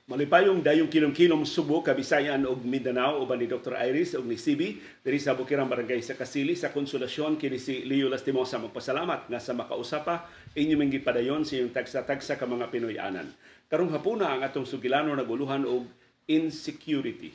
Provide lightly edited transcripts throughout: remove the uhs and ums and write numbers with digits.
Malipayong dayong kilom-kilom Subo, Kabisayan ug Mindanao uban ni Dr. Iris ug ni CB diri sa Bukirang Barangay sa Kasili sa Konsolasyon kini si Leo Lastimosa magpasalamat nga sa makausapa inyo ming gipadayon sa iyong tagsa-tagsa ka mga Pinoyanan. Karong hapuna ang atong sugilano naguluhan og insecurity.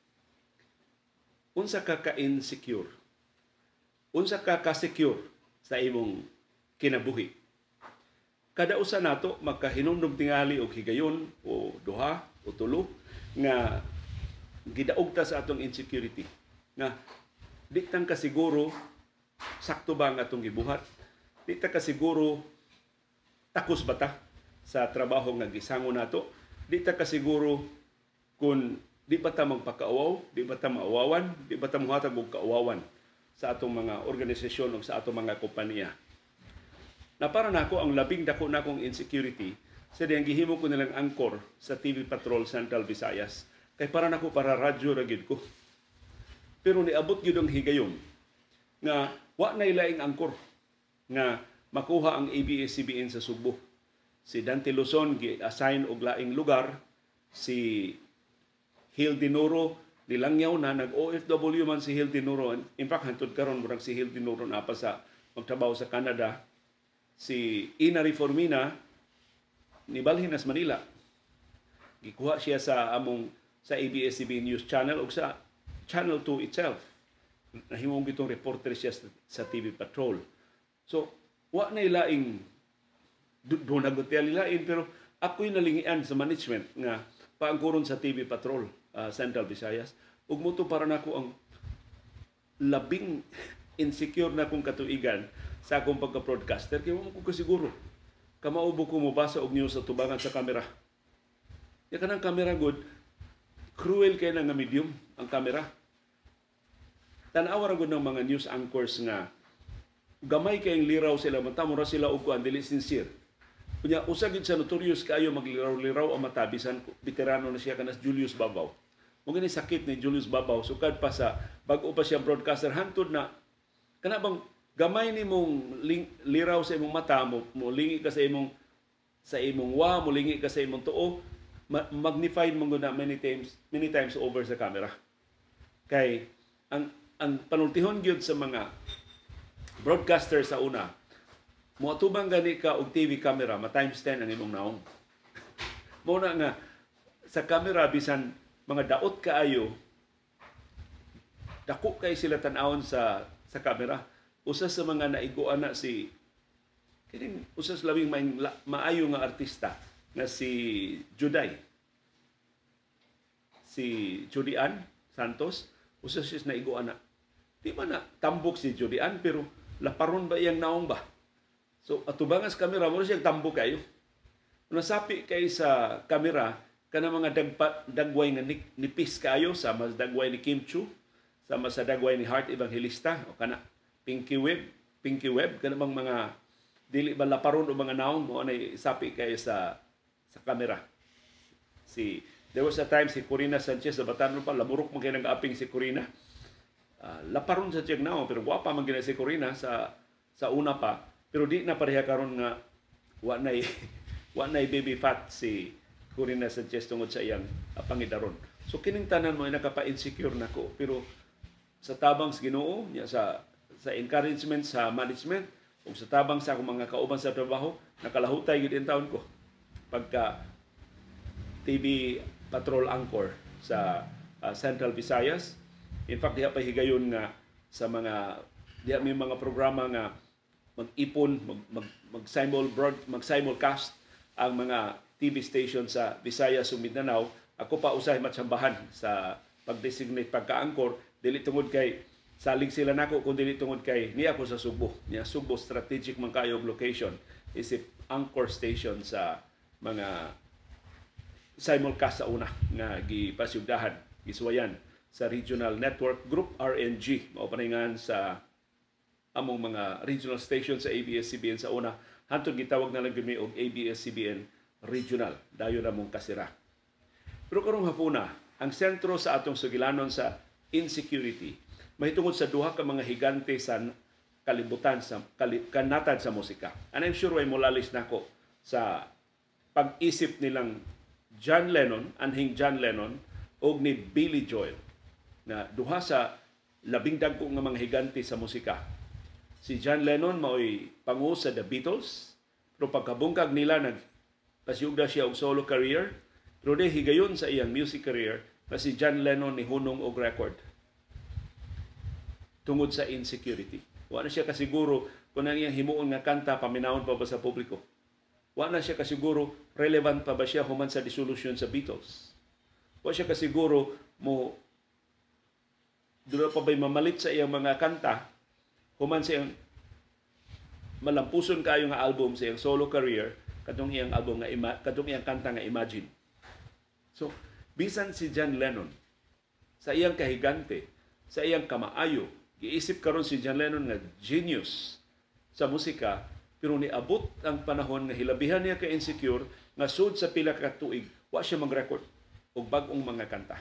Unsa ka ka-insecure? Unsa ka ka-secure sa imong kinabuhi? Kada usa nato magkahinumdum tingali og higayon o duha o tulo nga gidaog ta sa atong insecurity nga di tang kasiguro sakto ba ang atong gibuhat, di ta kasiguro takos ba ta sa trabaho nga gisango nato, di ta kasiguro kung di ba ta magpakaawaw, di ba ta maawawan, di ba ta mohatag og kaawawan sa atong mga organisasyon o sa atong mga kompanya. Na para nako ang labing dako nakong insecurity sa diyang gihimo ko nilang angkor sa TV Patrol Central Visayas. Kay para nako para radyo ra gyud ko. Pero niabot gyud ang higayon nga wa nay laing angkor nga makuha ang ABS-CBN sa Subo. Si Dante Luzon gi-assign og laing lugar, si Hil Dinuro nilangyaw na nag-OFW man si Hil Dinuro. In fact hantud karon murag si Hil Dinuro na pa sa magtrabaho sa Canada. Si Ina Reformina nibalhin nas Manila. Gikuha siya sa ABS-CBN News Channel o sa Channel 2 itself. Nahimong gitong reporter siya sa TV Patrol. So, wa na ilaing doon nagotelilain pero ako'y nalingian sa management nga paangkuron sa TV Patrol Central Visayas. Ug moto para nako ang labing insecure na kong katuigan sa akong pagka-broadcaster, kaya mo ko kasiguro. Kamaubo ko mabasa og news sa tubangan sa kamera. Ya kanang kamera good, cruel kay na nga medium ang kamera. Tanawa ra gud ng mga news anchors nga gamay kayong liraw sila, matamo ra sila og kuan dili sincere. Kunya usa gid sa notorious kaayo magliraw-liraw ang mata bisan veterano na siya kanas Julius Babaw. Mo gani sakit ni Julius Babaw sukad pa sa bag-o pa siya broadcaster hantod na kana bang gamay ni mong liraw sa imong mata mo lingi ka sa imong mo lingi ka sa imong tuo, magnified mo na many times over sa camera. Kay ang panultihon gyud sa mga broadcaster sa una, mo atubang gani ka og TV camera, ma times 10 ang imong naong. Mo na nga sa camera bisan mga daot kaayo dako kay sila tan-awon sa camera. Usa sa mga naiguan na si kining usa sa labing maayo nga artista nga si Juday. Si Judian Santos, usa siya naiguan na. Di man na tambok si Judian pero laparon ba iyang naong ba? So atubangas kamera mo siya tambok kayo. Nasapi kay sa kamera kana mga dagway nga nipis kayo sama sa dagway ni Kim Chu, sama sa dagway ni Heart Evangelista o kana Pinky Web kana bang mga dili ba laparon o mga naong mo anay sapi kay sa kamera. There was a time si Corina Sanchez sa Batanon pa lamurok man kay nag-aping si Corina. Laparon sa tiyag naong pero guwapa man gina si Corina sa una pa pero di na pareha karon nga wa nay baby fat si Corina Sanchez tungod sa iyang pangidaron. So kining tanan mo ay nakapa-insecure nako pero sa tabang sa Ginoo niya sa encouragement sa management o sa tabang sa akong mga kauban sa trabaho, nakalahutay yun in taon ko pagka TV Patrol Anchor sa Central Visayas. In fact, diha pa higayon nga sa diha may mga programa nga mag-ipon, mag-simulcast ang mga TV station sa Visayas ug Mindanao. Ako pa usahay matsambahan sa pag-designate pagka-anchor, dili tungod kay salig sila nako kung dili tungod kay niya ako sa Subo. Niya Subo strategic man kayo location. Isip anchor station sa mga simulcast sa una nga gipasyugdahan, giswayan sa Regional Network Group RNG. Maupaningan sa among mga regional station sa ABS-CBN sa una. Hantod gitawag na lang gumi og ABS-CBN Regional. Dayo na mong kasira. Pero karong hapuna, ang sentro sa atong sugilanon sa insecurity mahitungod sa duha ka mga higante sa kalibutan sa kanatad sa musika. And I'm sure way molalis nako sa pag-isip nilang John Lennon, anhing John Lennon, o ni Billy Joel, na duha sa labing dagko nga mga higante sa musika. Si John Lennon mao'y pangu sa The Beatles, pero pagkabungkag nila nagpasiyugda siya og solo career, pero di higayon sa iyang music career na si John Lennon ni hunong og record tungod sa insecurity. Wa na siya kasiguro kung ang iyang himuon nga kanta paminawon pa ba sa publiko. Wa na siya kasiguro relevant pa ba siya human sa dissolution sa Beatles. Wa siya kasiguro mo doon pa ba'y mamalit sa iyang mga kanta human sa iyang malampuson kayo nga album sa iyang solo career katong iyang album nga katong iyang kanta nga Imagine. So bisan si John Lennon sa iyang kahigante, sa iyang kamaayo, giisip karon si John Lennon nga genius sa musika, pero niabot ang panahon nga hilabihan niya ka insecure nga sud sa pila ka tuig wa siya mag-record og bag-ong mga kanta.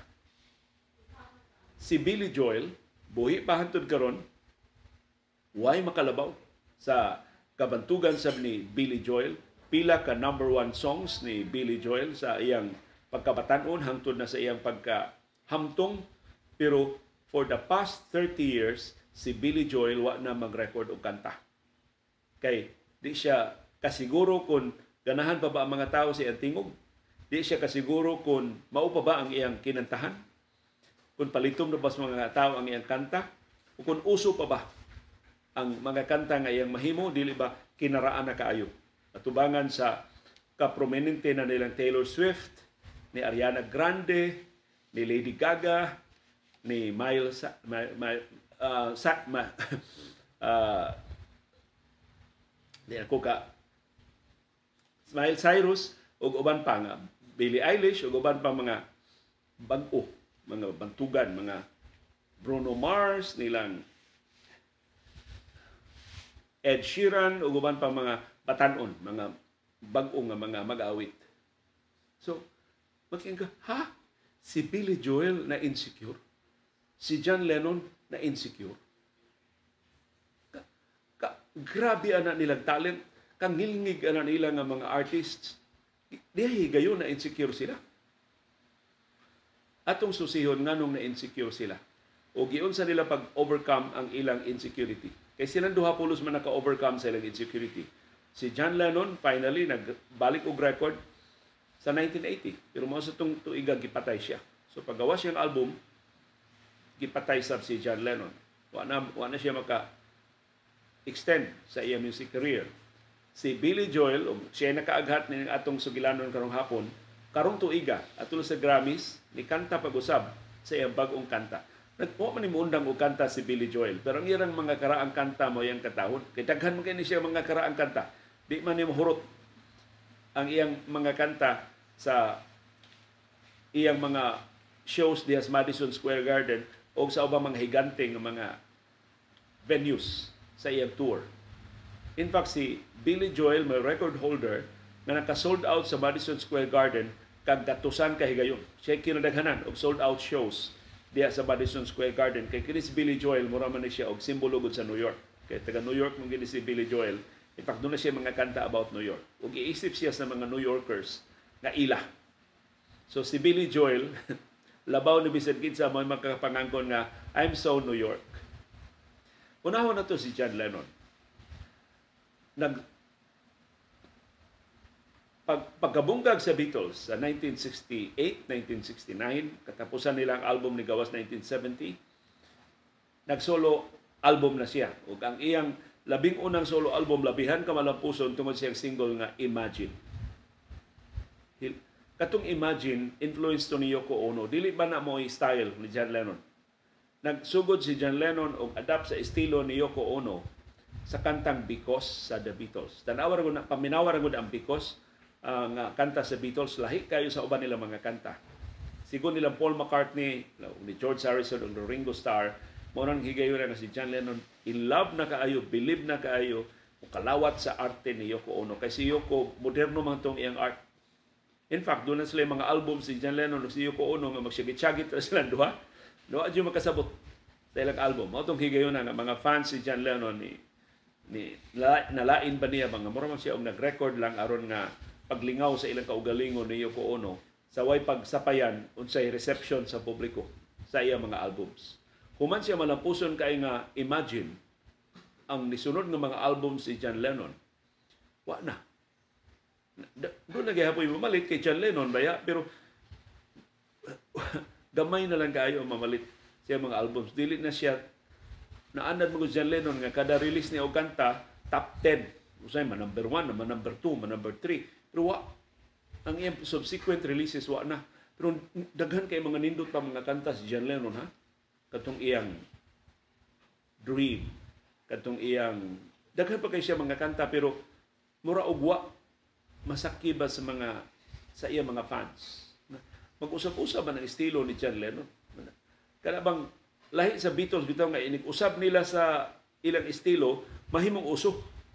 Si Billy Joel buhi pa hangtod karon way makalabaw sa kabantugan sab ni Billy Joel, pila ka number 1 songs ni Billy Joel sa iyang pagkabatan-on hangtod na sa iyang pagkahamtong, pero for the past 30 years si Billy Joel wa na mag-record og kanta. Kay di siya kasiguro kung ganahan pa ba ang mga tao sa iyang tingog, di siya kasiguro kung mao pa ba ang iyang kinantahan, kung palitom na ba sa mga tao ang iyang kanta, o kung uso pa ba ang mga kanta nga iyang mahimo, dili ba kinaraan na kaayo. Atubangan sa kaprominente na nilang Taylor Swift, ni Ariana Grande, ni Lady Gaga, ni Miley Cyrus, ug uban pa nga Billie Eilish, ug uban pa mga bag-o, mga bantugan, mga Bruno Mars, nilang Ed Sheeran, ug uban pa mga batanon, mga bag-o nga mga mag-awit. So, maging ha? Si Billy Joel na insecure? Si John Lennon na insecure? Grabe ana nilang talent, kangilngig ana nila nga mga artists. Di higayon na insecure sila. Atong susihon nganong na insecure sila. O giun sa nila pag-overcome ang ilang insecurity. Kay silang duha pulos man naka-overcome sa ilang insecurity. Si John Lennon finally nagbalik og record sa 1980. Pero mao sa itong tuiga gipatay siya. So paggawa siyang album, gipatay sab si John Lennon. Wa na siya extend sa iyang music career. Si Billy Joel, siya nakaaghat ni atong sugilanon karong hapon, karong tuiga atol sa Grammys, ni kanta pag-usab sa iyang bag-ong kanta. Nagpo man ni muundang og kanta si Billy Joel, pero ang iyang mga karaang kanta mo yang katahon. Kay daghan man kay ni siya mga karaang kanta. Di man ni mahurot ang iyang mga kanta sa iyang mga shows diha sa Madison Square Garden o sa ubang mga higante nga mga venues sa iyang tour. In fact, si Billy Joel, may record holder na naka-sold out sa Madison Square Garden kag gatusan ka higayon. Siya kinadaghanan og sold out shows diha sa Madison Square Garden. Kay kini si Billy Joel, mura man ni siya og simbolo gud sa New York. Kay taga New York man gini si Billy Joel. In fact, doon na siya mga kanta about New York. Ug iisip siya sa mga New Yorkers na ila. So si Billy Joel, labaw ni bisan kinsa mo makapangangkon nga I'm so New York. Unahon na to si John Lennon. Pagkabunggag sa Beatles sa 1968, 1969, katapusan nila ang album ni gawas 1970, nagsolo album na siya. Ug ang iyang labing unang solo album, labihan ka malampuson tungod siyang single nga Imagine. Katong Imagine, influence to ni Yoko Ono. Dili ba na mo style ni John Lennon? Nagsugod si John Lennon og adapt sa estilo ni Yoko Ono sa kantang Because sa The Beatles. Tanawar ko na, paminawar ko ang Because, nga kanta sa Beatles, lahi kayo sa uban nila mga kanta. Sigon nilang Paul McCartney, ni George Harrison, o Ringo Starr, mo nang higayon na si John Lennon, in love na kaayo, believe na kaayo, o kalawat sa arte ni Yoko Ono. Kasi Yoko, moderno man itong iyang art. In fact, doon na sila yung mga album si John Lennon o si Yoko Ono nga magsyagit-syagit na sila duha. No, adyo makasabot sa ilang album. Mao tong higayon na mga fans si John Lennon nalain ba niya mga mura man siya og nag-record lang aron nga paglingaw sa ilang kaugalingon ni Yoko Ono sa way pagsapayan unsay reception sa publiko sa iyang mga albums. Human siya malampuson kay nga Imagine, ang nisunod nga mga albums si John Lennon, wa na. Doon naghahapoy mamalit kay John Lennon baya, pero gamay na lang kayo mamalit siya mga albums. Dili na siya naanad mo John Lennon nga kada release niya og kanta top 10. Usay man number 1, man number 2, man number 3. Pero wa ang iyang subsequent releases wa na. Pero daghan kay mga nindot pa mga kanta si John Lennon ha. Katong iyang Dream, katong iyang daghan pa kay siya mga kanta pero mura og wa masakiba sa iyang mga fans. Mag-usap-usap man ang estilo ni John Lennon. Kada bang lahi sa Beatles bitaw nga inig-usab nila sa ilang estilo, mahimong uso.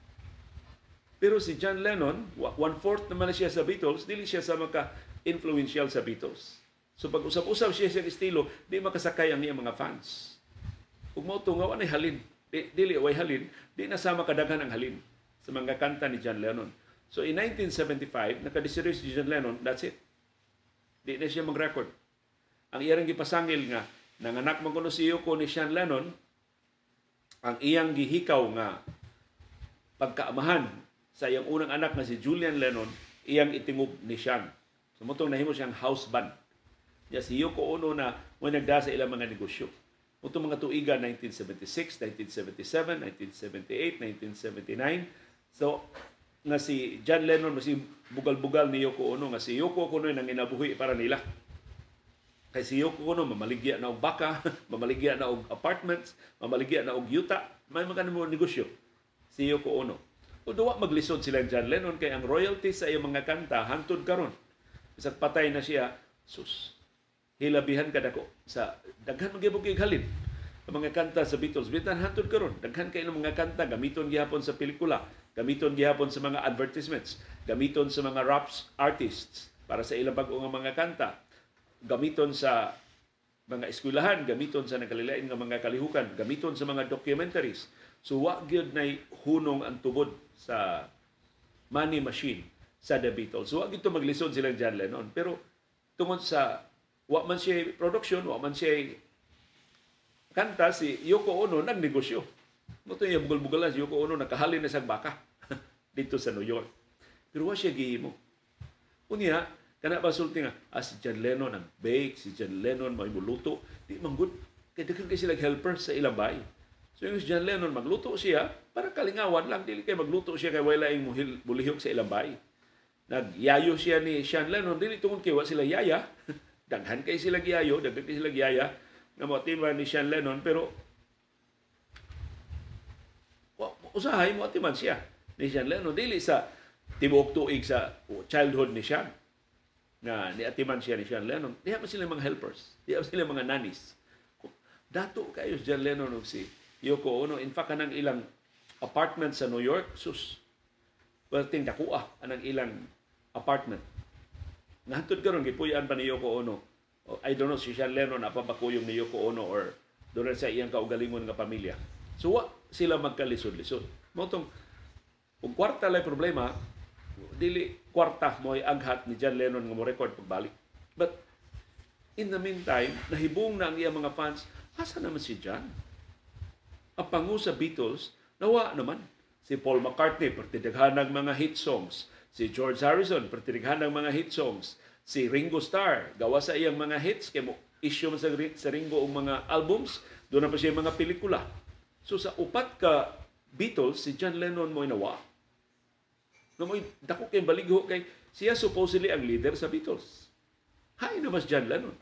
Pero si John Lennon, 1/4 naman na siya sa Beatles, dili siya sa maka-influential sa Beatles. So pag usap-usap siya sa estilo, di makasakay ang iyang mga fans. Ug mao to nga wanay halin, dili way halin, di na sama kadaghan ang halin sa mga kanta ni John Lennon. So in 1975, nakadesisyon si John Lennon, that's it. Di na siya mag-record. Ang iyang gipasangil nga nanganak man kuno si Yoko ni Sean Lennon, ang iyang gihikaw nga pagkaamahan sa iyang unang anak nga si Julian Lennon, iyang itingob ni Sean. So mutong nahimo siyang house band. Ya si Yoko Ono na mo nagda sa ilang mga negosyo. Mutong mga tuiga 1976, 1977, 1978, 1979. So nga si John Lennon si bugal-bugal ni Yoko Ono nga si Yoko Ono nang inabuhi para nila. Kay si Yoko Ono mamaligya na og baka, mamaligya na og apartments, mamaligya na og yuta, may mga mo negosyo si Yoko Ono. O duwa maglisod sila John Lennon kay ang royalties sa iyang mga kanta hangtod karon. Bisag patay na siya, sus. Hilabihan kadako sa daghan magibog halin ang mga kanta sa Beatles. Bitan hangtod karon, daghan kay mga kanta gamiton gihapon sa pelikula, gamiton gihapon sa mga advertisements, gamiton sa mga rap artists para sa ilang bag-o nga mga kanta, gamiton sa mga eskwelahan, gamiton sa nakalilain nga mga kalihukan, gamiton sa mga documentaries. So wa gyud nay hunong ang tubod sa money machine sa The Beatles. So wa gyud to maglisod silang John Lennon, pero tungod sa wa man siya production, wa man siya kanta, si Yoko Ono nagnegosyo. Muto yung bugol-bugalan si Yoko Ono nakahalin na sa baka dito sa New York. Pero wa siya gihimo. Unya, kana ba sulti nga, si John Lennon ang bake, si John Lennon may muluto, di manggod. Kaya daghan kay sila helper sa ilang bahay. So yung si John Lennon magluto siya, para kalingawan lang, dili kay magluto siya kay wala yung bulihok sa ilang bahay. Nagyayo siya ni Sean Lennon, dili tungkol kay wa sila yaya. Daghan kay sila giyayo, daghan kay sila giyaya, nga motiba ni Sean Lennon, pero usahay mo atiman siya ni Sean Lennon. Dili sa tibuok tuig sa childhood ni Sean na niatiman siya ni Sean Lennon. Diha pa sila mga helpers. Diha pa sila mga nannies. Dato kayo si John Lennon o si Yoko Ono. In fact, kanang ilang apartment sa New York, sus, perting dakua anang ilang apartment. Nahantod karon gipuy-an pa ni Yoko Ono. I don't know si Sean Lennon apa ba kuyong ni Yoko Ono or doon sa iyang kaugalingon nga pamilya. So wa sila magkalisod-lisod. Motong kung kwarta lay problema, dili kwarta mo ay aghat ni John Lennon nga mo record pagbalik. But in the meantime, nahibong na ang iyang mga fans, asa naman si John? Ang pangu sa Beatles, nawa naman. Si Paul McCartney, pertidaghan ng mga hit songs. Si George Harrison, pertidaghan ng mga hit songs. Si Ringo Starr, gawa sa iyang mga hits, kaya mo issue sa Ringo ang mga albums, doon na pa siya mga pelikula. So sa upat ka Beatles, si John Lennon mo inawa. Na mo dako kay baligho kay siya supposedly ang leader sa Beatles. Hay na mas John Lennon.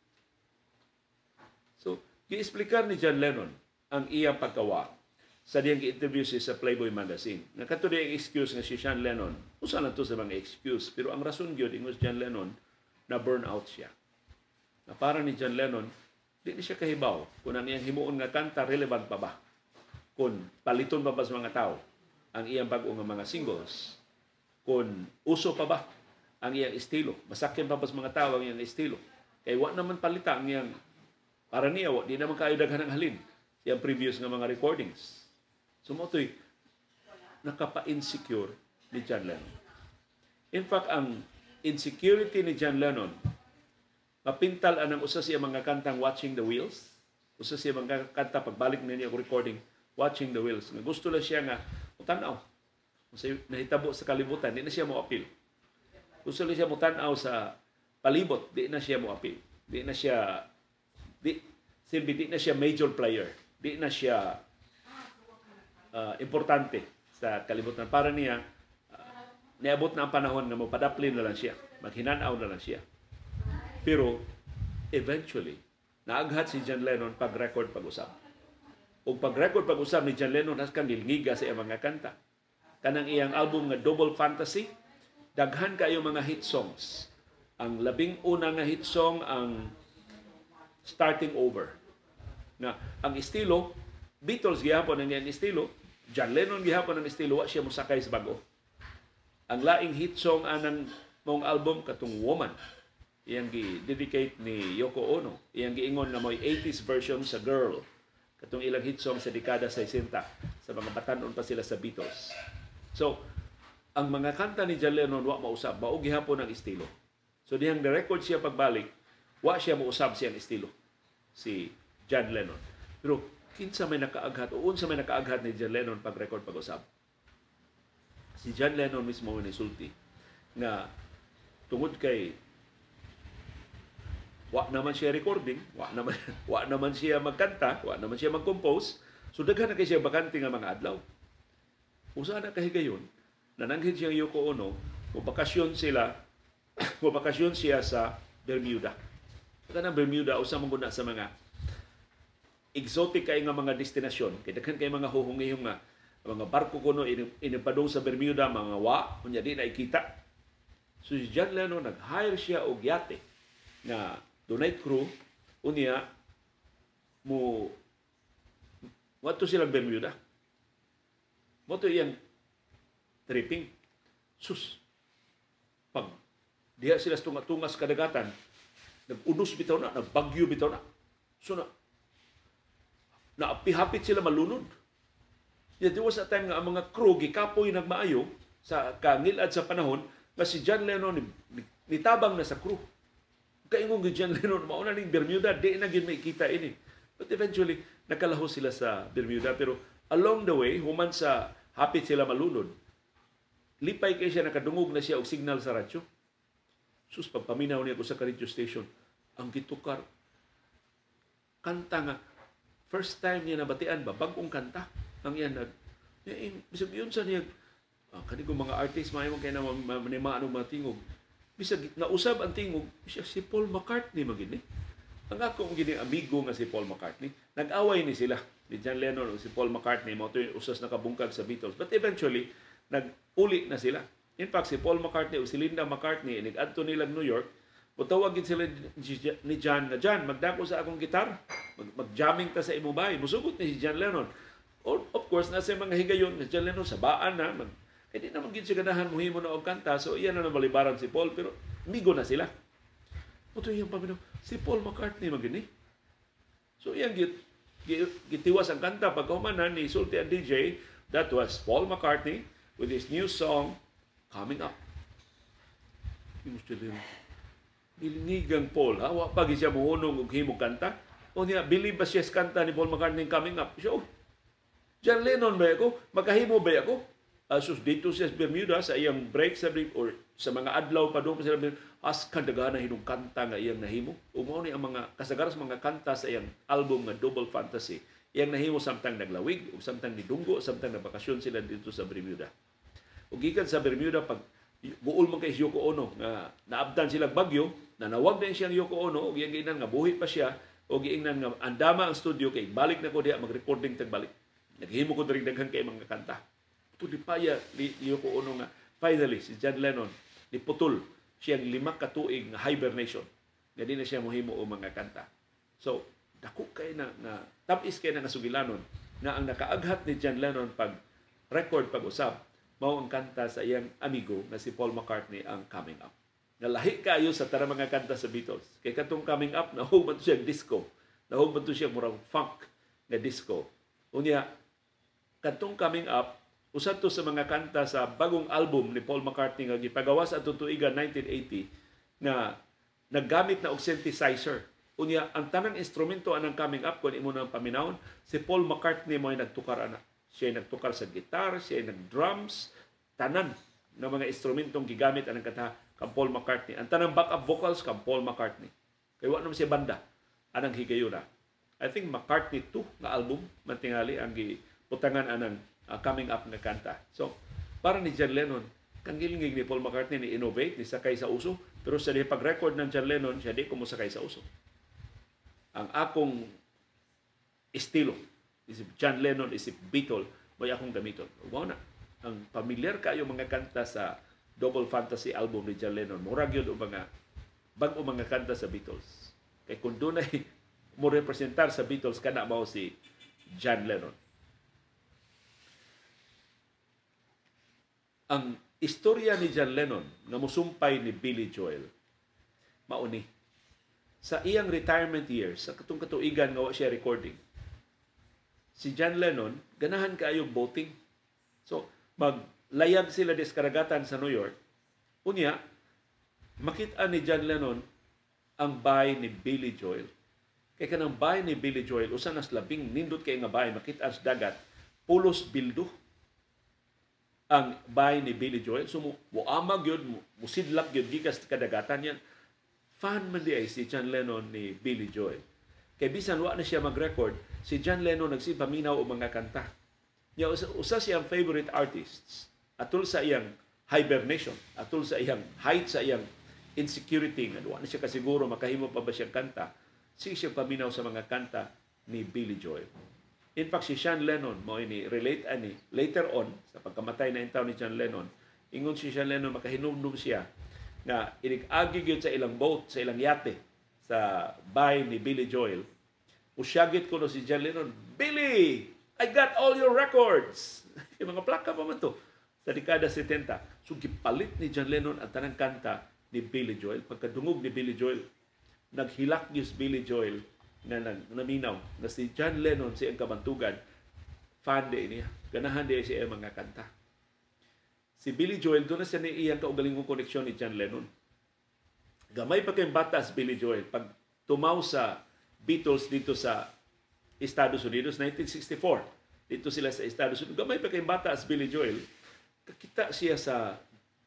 So, gi-explicar ni John Lennon ang iyang pagkawa sa diyang gi-interview siya sa Playboy magazine. Nakato ang excuse nga si Sean Lennon. Usa na to sa mga excuse, pero ang rason gyud ingos John Lennon na burnout siya. Na para ni John Lennon, di siya kahibaw kung ang iyang himuon nga kanta relevant pa ba. Kung paliton pa ba sa mga tao ang iyang bag-o nga mga singles. Kung uso pa ba ang iyang estilo. Masakyan pa ba sa mga tao ang iyang estilo. Kaya wa naman palita ang iyang, para niya, di naman kayo daghan ng halin iyang previous nga mga recordings. So mo to'y nakapa-insecure ni John Lennon. In fact, ang insecurity ni John Lennon mapintal anang usa siya mga kantang Watching the Wheels. Usa siya mga kanta pagbalik niya og recording Watching the Wheels. Nga gusto lang siya nga utanaw. Kung nahitabo sa kalibutan, di na siya mo apil. Gusto lang siya mo tanaw sa palibot, di na siya mo apil. Di na siya major player. Di na siya importante sa kalibutan. Para niya, niabot na ang panahon na mapadaplin na lang siya. Maghinanaw na lang siya. Pero, eventually, naaghat si John Lennon pag-record pag-usap. O pag-record pag-usap ni John Lennon, haskan nilngiga sa iyang mga kanta. Kanang iyang album nga Double Fantasy, daghan kayo mga hit songs. Ang labing una nga hit song ang Starting Over. Na ang estilo, Beatles gihapon ang iyang estilo, John Lennon gihapon ang estilo, wa siya mosakay sa bago. Ang laing hit song anang mong album katong Woman, iyang gi-dedicate ni Yoko Ono. Iyang giingon na mo'y 80s version sa Girl. Katong ilang hit song sa dekada 60 sa mga batanon pa sila sa Beatles. So, ang mga kanta ni John Lennon wa mausab, mao gihapon ang estilo. So dihang na-record siya pagbalik, wa siya mausab siyang estilo si John Lennon. Pero kinsa may nakaaghat o unsa may nakaaghat ni John Lennon pag-record pag-usab? Si John Lennon mismo ni sulti nga tungod kay wa naman siya recording, wa naman siya magkanta, wa naman siya mag-compose, so daghan na kay siya bakante nga mga adlaw. Usa na kahigayon, nananghid siya Yoko Ono, mabakasyon siya sa Bermuda. Kanang Bermuda usa man guna sa mga exotic kay nga mga destinasyon, kay daghan kay mga huhungihong nga mga barko kuno inipadong sa Bermuda, mga unya di na ikita. So si John Lennon nag-hire siya og yate nga dunay crew, unya mo wato silang Bermuda. Moto iyang tripping. Sus. Pag diha sila tungas kadagatan, nag-unos bitaw na, nagbagyo bitaw na. So naapihapit sila malunod. Yet there was a time nga ang mga crew gikapoy nagmaayo sa kangilad sa panahon nga si John Lennon nitabang na sa crew. Kaingong John Lennon, mauna ning Bermuda, di na gid makita ini. But eventually, nakalaho sila sa Bermuda. Pero along the way, human sa hapit sila malunod, lipay kay siya, nakadungog na siya og signal sa radyo. Sus, pagpaminaw niya ko sa radio station, ang gitukar, kanta nga, first time niya nabatian ba, bagong kanta, ang iyan bisag yun sa niya, kanigong mga artist, mayroon kayo na manimaan ng mga tingog. Bisag nausab ang tingog, siya si Paul McCartney magini. Ang akong gini amigo nga si Paul McCartney, nag-away ni sila ni John Lennon o si Paul McCartney, mo to usas nakabungkag sa Beatles. But eventually, nag-uli na sila. In fact, si Paul McCartney o si Linda McCartney, nag-adto nilang New York, Putawagin sila ni John na, John, magdako sa akong gitar. Mag-jamming ta sa imong bahay. Musugot ni si John Lennon. Of course, nasa mga higayon ni John Lennon, sabaan na. Hindi naman siya ganahan muhimo na og kanta. So, iyan na nabalibaran si Paul. Pero, migo na sila. Ito yung paminaw, si Paul McCartney magini. So, iyan gitiwas ang kanta. Pagkahumanan ni Sulti and DJ, that was Paul McCartney with his new song, Coming Up. Nilinigang Paul, ha? Pag siya muhunong og himong kanta, o niya, believe ba siya sa kanta ni Paul McCartney Coming Up? Siya, John Lennon ba ako? Makahimo ba ako? Sus, dito siya sa Bermuda, sa iyang break, or sa mga adlaw pa doon, as kadagana hinong kanta nga iyang nahimo. Umaw ni ang mga kasagaras mga kanta sa iyang album nga Double Fantasy. Iyang nahimo samtang naglawig, o samtang nidunggo, samtang nabakasyon sila dito sa Bermuda. O gikan sa Bermuda, pag buol man kay Yoko Ono nga naabdan silang bagyo, nanawag din siyang Yoko Ono, o iyang giingnan nga buhi pa siya, o giingnan nga andama ang studio kay balik na ko diha mag-recording tagbalik. Naghimo ko diri daghan kay mga kanta. Ito di paya ni Yoko Ono nga finally si John Lennon ni putol siyang 5 ka tuig nga hibernation. Nga di na siya mohimo og mga kanta. So dako kay na tabis kay na nasugilanon na ang nakaaghat ni John Lennon pag record pag-usab mao ang kanta sa iyang amigo na si Paul McCartney ang Coming Up. Nalahi kayo sa tara mga kanta sa Beatles. Kay katong Coming Up nahugman siya disco. Nahugman siya murang funk nga disco. Unya katong Coming Up usad to sa mga kanta sa bagong album ni Paul McCartney nga gipagawas adto tuiga 1980 na naggamit na og synthesizer. Unya, ang tanang instrumento anang coming up, kung imo nang paminawon, si Paul McCartney mo ay nagtukar ana. Siya nagtukar sa guitar, siya nag-drums, tanan ng mga instrumentong gigamit anang kanta kang Paul McCartney. Ang tanang backup vocals kang Paul McCartney. Kaya wala naman siya banda anang higayuna. I think McCartney 2 na album mantingali ang giputangan anang coming up nga kanta. So, para ni John Lennon, kang gilingig ni Paul McCartney ni innovate, ni sakay sa uso, pero sa pag-record ng John Lennon, siya di kumusakay sa uso. Ang akong estilo, isip John Lennon, isip Beatle, may akong gamiton. Wow na. Ang familiar kayo mga kanta sa Double Fantasy album ni John Lennon, murag yun o mga bag-o mga kanta sa Beatles. Kaya kung doon ay mo representar sa Beatles, kana mao si John Lennon. Ang istorya ni John Lennon na musumpay ni Billy Joel, mauni. Sa iyang retirement years, sa katong katuigan nga wa siya recording, si John Lennon, ganahan kaayong boating. So, maglayag sila des karagatan sa New York. Unya, makita ni John Lennon ang bahay ni Billy Joel. Kaya kanang bahay ni Billy Joel, usa nas labing nindot kay nga bahay, makita sa dagat, pulos bildo ang bahay ni Billy Joel. So, muamag yun, musidlak yun, gikas kadagatan yan. Fan man di ay si John Lennon ni Billy Joel. Kaya bisan wa na siya mag-record, si John Lennon nagsipaminaw o mga kanta. Niya, usa siyang favorite artists. Atul sa iyang hibernation, atul sa iyang height, sa iyang insecurity, nga wa na siya kasiguro makahimo pa ba siyang kanta, siya paminaw sa mga kanta ni Billy Joel. In fact, si John Lennon, mo ini relate ani, later on, sa pagkamatay na intaw ni John Lennon, ingon si John Lennon, makahinumdum siya, nga inig-agi gyud sa ilang boat, sa ilang yate, sa bahay ni Billy Joel. Usyagit ko no si John Lennon, Billy, I got all your records. Yung mga plaka pa man to sa dekada 70. So gipalit ni John Lennon ang tanang kanta ni Billy Joel. Pagkadungog ni Billy Joel, naghilak gyud Billy Joel na naminaw na si John Lennon si ang kabantugan, fan de niya. Ganahan de siya mga kanta. Si Billy Joel, doon na siya ni iyang kaugalingong koneksyon ni John Lennon. Gamay pa kayong bata si Billy Joel. Pag tumaw sa Beatles dito sa Estados Unidos, 1964, dito sila sa Estados Unidos, gamay pa kayong bata si Billy Joel, kakita siya sa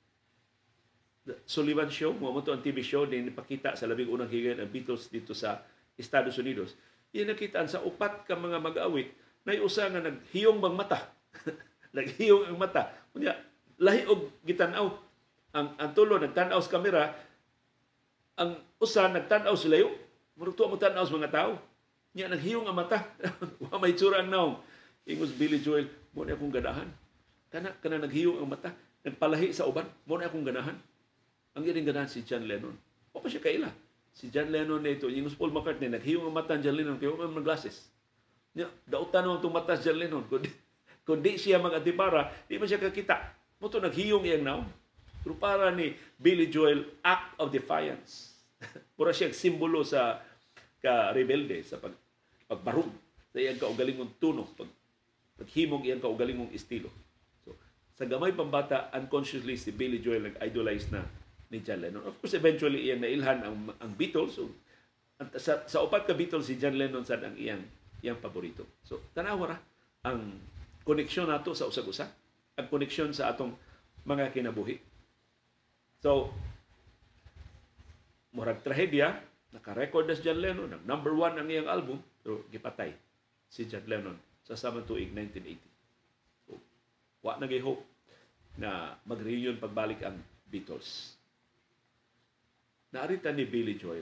Sullivan Show, mo to ang TV show, din ipakita sa labing unang higayon ang Beatles dito sa Estados Unidos. Iyan nakitaan sa upat ka mga mag-awit, na usa nga naghiyong bang mata. Naghiyong ang mata. Kunya, lahi og gitanaw. Ang tulo nagtanaw sa kamera, ang usa nagtanaw sa layo. Murag tuwa mo tanaw sa mga tao. Nya naghiyong ang mata. Wa may tsura ang naong. Ingos Billy Joel, mo na akong ganahan. Kana naghiyong ang mata. Nagpalahi sa uban, mo na akong ganahan. Ang iring ganahan si John Lennon. O pa siya kaila. Si John Lennon na ito, ingos Paul McCartney, naghiyong ang mata John Lennon, kaya wala man glasses. Nya, dautan naman itong mata John Lennon. Kundi siya mag-antipara, di man siya kakita. Moto naghiyong iyang naon. Pero para ni Billy Joel, act of defiance. Pura siyang simbolo sa ka-rebelde, sa pagbarug, sa iyang kaugalingong tuno, paghimog iyang kaugalingong estilo. So, sa gamay pambata, unconsciously si Billy Joel nag-idolize na ni John Lennon. Of course, eventually iyang nailhan ang Beatles. So, sa upat ka Beatles, si John Lennon sad ang iyang paborito. So, tanawa ra ang koneksyon nato sa usag-usa, ang koneksyon sa atong mga kinabuhi. So, murag trahedya, naka-record na si John Lennon, number 1 ang iyang album, pero gipatay si John Lennon sa samang tuig 1980. So, wa na hope na mag-reunion pagbalik ang Beatles. Naarita ni Billy Joel.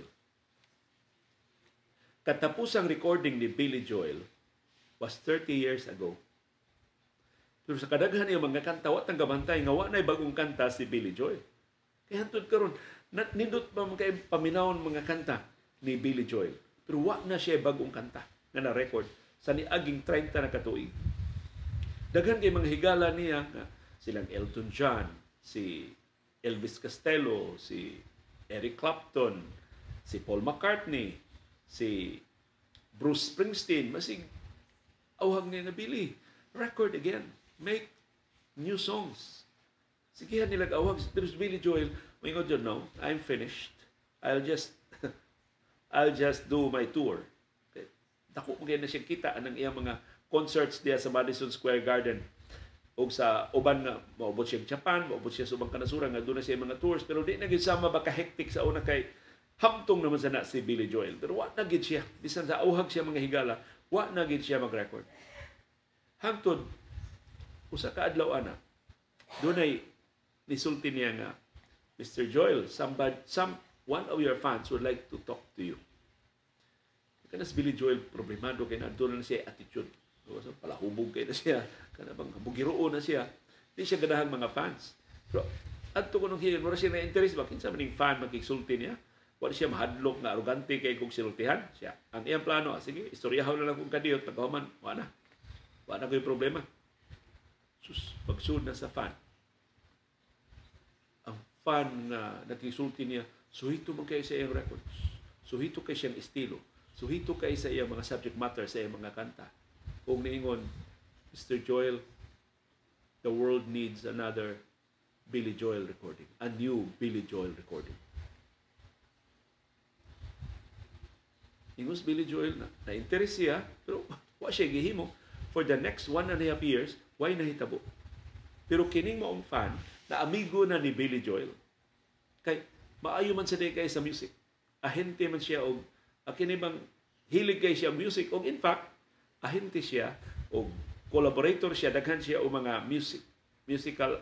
Katapusang recording ni Billy Joel was 30 years ago. Pero sa kadaghan yung mga kanta, wat ang gabantay, nga wa na'y bagong kanta si Billy Joel. Kaya hantod karon, nindot pa mga paminawon mga kanta ni Billy Joel. Pero wa na siya bagong kanta nga na-record sa niaging 30 na katuig. Daghan kay mga higala niya, silang Elton John, si Elvis Costello, si Eric Clapton, si Paul McCartney, si Bruce Springsteen, masig awhag nga Billy, record again. Make new songs. Sigihan nilang awag. Pero Billy Joel, may God, no, I'm finished. I'll just I'll just do my tour. Okay. Dako mo na siya kita anang iyang mga concerts diya sa Madison Square Garden o sa uban nga maubot siya Japan, maubot siya sa ubang kanasuran nga doon na siya mga tours, pero di na gid sama ba ka hectic sa una kay hamtong naman sa na si Billy Joel. Pero wa na gid siya bisan sa auhag siya mga higala, wa na gid siya mag-record. Hangtod usa ka adlaw ana dunay nisulti niya nga, Mr. Joel, one of your fans would like to talk to you. Kanas Billy Joel problemado kay nadto na siya attitude. So palahubog kay na siya, kana bang bugiroo na siya. Di siya ganahan mga fans. Pero adto ko nung hiyan, wala siya na interest ba kinsa maning fan makigsulti niya. Wala siya mahadlok na arrogante kay kung sinultihan siya. Ang iyang plano, sige, istoryahan na lang kung kadiyot pagkahuman, wala na ko yung problema. Sus, pagsud na sa fan. Ang fan na nagkisulti niya, suhito man kayo sa iyang records. Suhito kayo siyang estilo. Suhito kayo sa iyang mga subject matter, sa iyang mga kanta. Kung niingon, Mr. Joel, the world needs another Billy Joel recording. A new Billy Joel recording. Ingos Billy Joel na interest siya, pero wa siya gihimo. For the next 1.5 years, why nahitabo? Pero kining maong fan, na amigo na ni Billy Joel, kay maayo man sa kay sa music. Ahente man siya og akinibang hilig kay siya music og in fact ahente siya og collaborator siya, daghan siya og mga musical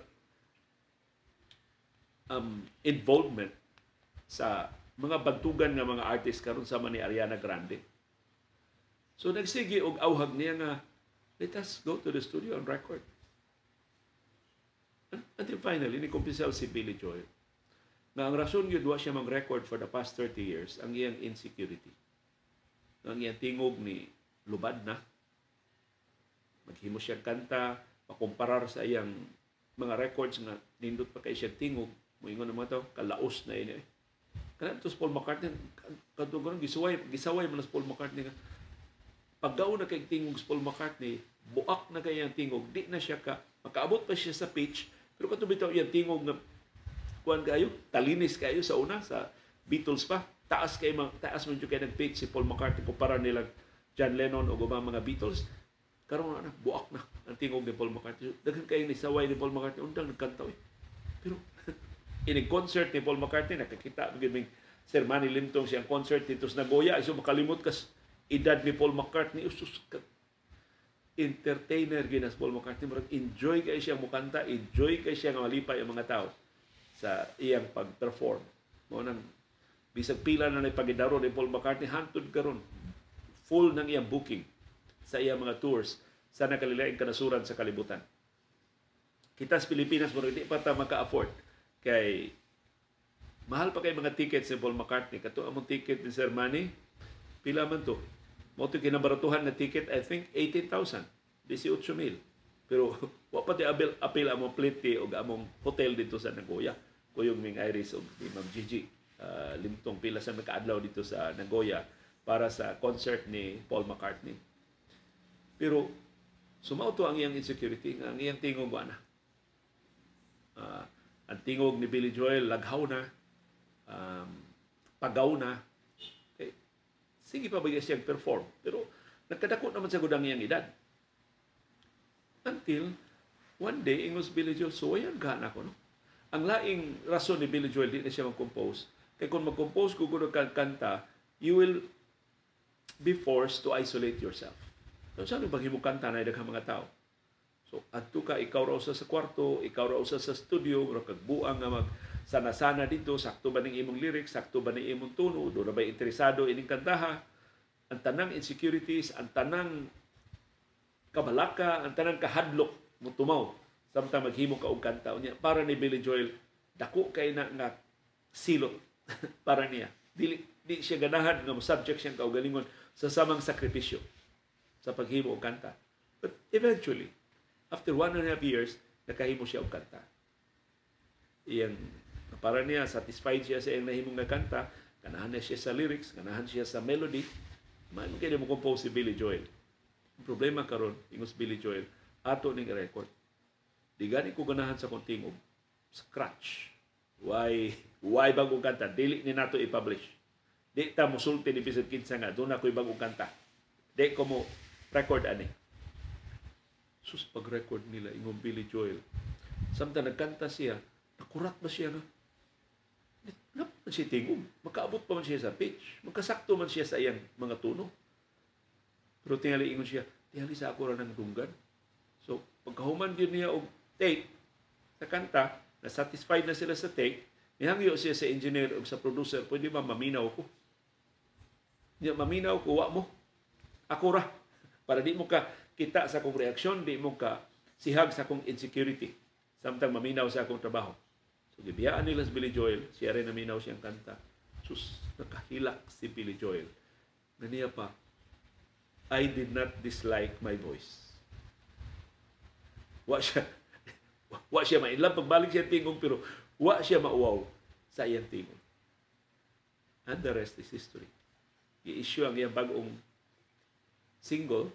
involvement sa mga bantugan nga mga artist karon sama ni Ariana Grande. So nagsige og awhag niya nga, let us go to the studio and record. Until finally, nikumpisaw si Billy Joel na ang rason yun wa siya mag-record for the past 30 years ang iyang insecurity. Ang iyang tingog ni lubad na. Maghimo siya kanta, makumparar sa iyang mga records nga nindot pa kay siya tingog. Moingon naman ito, kalaos na yun. Kaya ito sa Paul McCartney, kanto gisaway mo na sa Paul McCartney nga, pagdaw na kay tingog sa Paul McCartney, buak na kay ang tingog, di na siya ka, makaabot pa siya sa pitch, pero kato bitaw yung tingog nga, kuhan kayo, talinis kayo sa una, sa Beatles pa, taas man yung kayo nag-pitch si Paul McCartney, kumpara nilang John Lennon o gumang mga Beatles, karon na, buak na ang tingog ni Paul McCartney. Daghan kayo ni saway ni Paul McCartney, undang nagkantaw eh. Pero, in-concert ni Paul McCartney, nakakita, magiging Sir Manny Limtong siyang concert dito sa Nagoya, iso makalimot kas edad ni Paul McCartney, usus ka entertainer ginas Paul McCartney, enjoy kayo siyang mukanta, enjoy kayo siyang malipay ang mga tao sa iyang pag-perform. Mo nang bisag pila na pagidaro ni Paul McCartney hantod karon full ng iyang booking sa iyang mga tours sa nakalilaing kanasuran sa kalibutan. Kita sa Pilipinas mo hindi pa ta maka-afford kay mahal pa kay mga tickets ni Paul McCartney. Kato among ticket ni Sir Manny, pila man to? Mo to kinabaratuhan na ticket, I think 18,000, 18,000. Pero wa pa ti apil among plate og among hotel dito sa Nagoya. Kuyong Ming Iris og ni Ma'am Gigi Limtong pila sa makaadlaw dito sa Nagoya para sa concert ni Paul McCartney. Pero sumauto ang iyang insecurity, ang iyang tingog na. Ang tingog ni Billy Joel laghaw na, pagaw na. Sige pa ba siyang perform? Pero nagkadako naman sa gudang iyang edad. Until one day, ingos Billy Joel, so ayan gahan ako, no? Ang laing rason ni Billy Joel, di na siya mag-compose. Kaya kung mag-compose ko kung kanta, you will be forced to isolate yourself. So, saan yung paghimo kanta na idaghang mga tao? So, adto ka, ikaw raw sa kwarto, ikaw raw sa studio, kagbuang nga sana-sana dito, sakto ba ng imong lyrics, sakto ba ng imong tono, doon na ba interesado ining kantaha, ang tanang insecurities, ang tanang kabalaka, ang tanang kahadlok mo tumaw, samtang maghimo ka og kanta niya. Para ni Billy Joel, dako kay na nga silot para niya. Di siya ganahan nga subject siyang kaugalingon sa samang sakripisyo sa paghimo og kanta. But eventually, after 1.5 years, nakahimo siya og kanta. Iyang para niya, satisfied siya sa iyang nahimong nga kanta, ganahan na siya sa lyrics, ganahan siya sa melody, man kaya mo compose si Billy Joel. Ang problema karon ingos Billy Joel, ato ning record. Di gani ko ganahan sa kontingog, scratch. Huwag bagong kanta. Dili ni nato i-publish. Di ta musulti ni bisag kinsa nga. Doon ako'y bagong kanta. Di ko mo record ani. Sus, pag-record nila ingong Billy Joel. Samtang nagkanta siya, nakurat ba siya nga? Napot man siya tingog. Makaabot pa man siya sa pitch. Magkasakto man siya sa iyang mga tuno. Pero tingali ingon siya, tingali sa ako ra ng dunggan. So, pagkahuman yun niya og take sa kanta, na-satisfied na sila sa take, nihangyo siya sa engineer o sa producer, pwede ba maminaw ko? Niya, maminaw ko, wa mo. Ako ra. Para di mo ka kita sa akong reaksyon, di mo ka sihag sa akong insecurity. Samtang maminaw sa akong trabaho. So, gibiyaan nila si Billy Joel, siya rin naminaw siyang kanta. Sus, nakahilak si Billy Joel. Naniya pa, I did not dislike my voice. Wa siya mainlove pagbalik siya tingog, pero wa siya mauwaw sa iyang tingog. And the rest is history. I-issue ang iyang bagong single,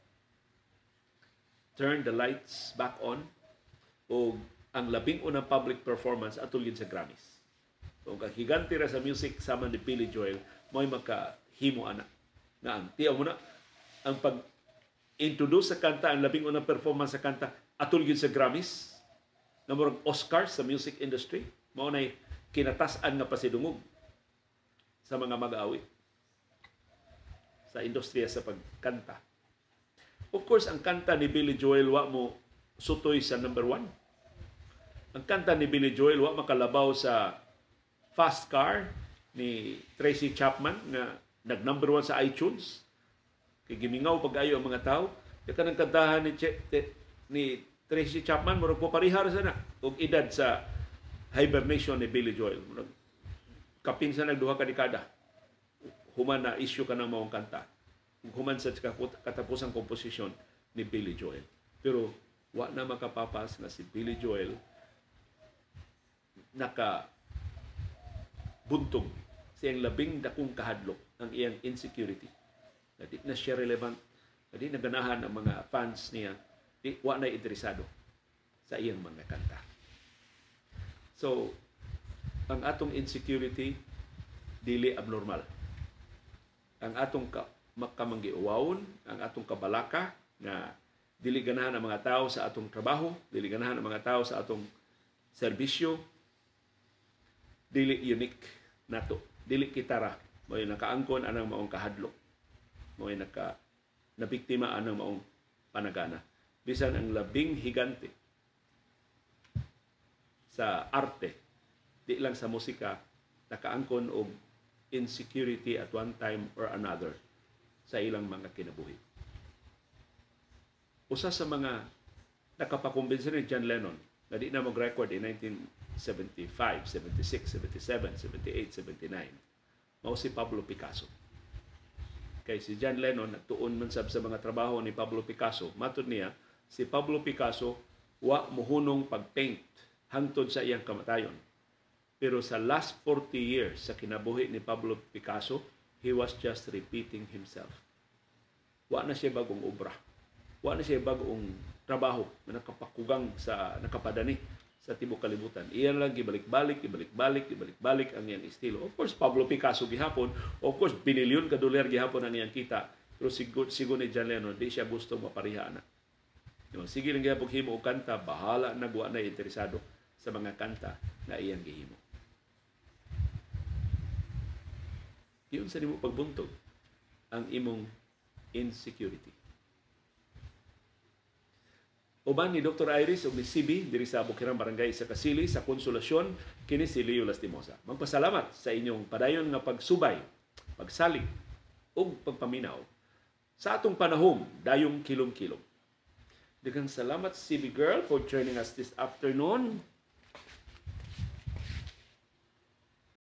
Turn the Lights Back On, o ang labing unang public performance atulid sa Grammys. So, ang higante ra sa music sama ni Billy Joel, mo'y makahimo ana. Nga ang tiyaw mo na, ang pag-introduce sa kanta, ang labing unang performance sa kanta, atulid sa Grammys, na murag Oscars sa music industry, mao nay kinatasan nga pasidungog sa mga mag-aawit sa industriya sa pagkanta. Of course, ang kanta ni Billy Joel wa mo sutoy sa number 1. Ang kanta ni Billy Joel wa makalabaw sa Fast Car ni Tracy Chapman na nag-number 1 sa iTunes. Kay gimingaw pag-ayo ang mga tao. Kaya kanang kantahan ni Tracy Chapman, murag po parihar sana og edad sa hibernation ni Billy Joel. Kapin sa nagduha ka dekada. Human na issue ka ng maong kanta. Human sa katapusang komposisyon ni Billy Joel. Pero wa na makapapas na si Billy Joel buntog siyang labing dakong kahadlok ang iyang insecurity. Di na siya relevant. Di na ganahan ang mga fans niya. Di wa na interesado sa iyang mga kanta. So, ang atong insecurity dili abnormal. Ang atong makamanggiuwawon, ang atong kabalaka na dili ganahan ang mga tao sa atong trabaho, dili ganahan ang mga tao sa atong serbisyo, dili unique nato. Dili kitara. Mo'y nakaangkon anang maong kahadlok. Mo'y nabiktima anang maong panagana. Bisan ang labing higante sa arte, di lang sa musika, nakaangkon og insecurity at one time or another sa ilang mga kinabuhi. Usa sa mga nakapakumbinsi ni John Lennon na di na mag-record in 1975, 76, 77, 78, 79. Mao si Pablo Picasso. Kay si John Lennon nagtuon man sab sa mga trabaho ni Pablo Picasso. Matud niya, si Pablo Picasso wa mohunong pag-paint hangtod sa iyang kamatayon. Pero sa last 40 years sa kinabuhi ni Pablo Picasso, he was just repeating himself. Wa na siya bagong obra. Wa na siya bagong trabaho na nakapakugang sa nakapadani sa tibuok kalibutan. Iyan lang gibalik-balik ang iyang estilo. Of course, Pablo Picasso gihapon. Of course, binilyon ka dolyar gihapon ang iyang kita. Pero sigo ni John Lennon, di siya gusto mapariha na. Sige lang gihapon himo og kanta, bahala na wa na interesado sa mga kanta na iyang gihimo. Yun sa nimo pagbuntog ang imong insecurity. Uban ni Dr. Iris ug ni CB diri sa Bukirang Barangay sa Kasili sa Konsolasyon kini si Leo Lastimosa. Magpasalamat sa inyong padayon nga pagsubay, pagsalig ug pagpaminaw sa atong panahon dayong kilom-kilom. Daghang salamat CB girl for joining us this afternoon.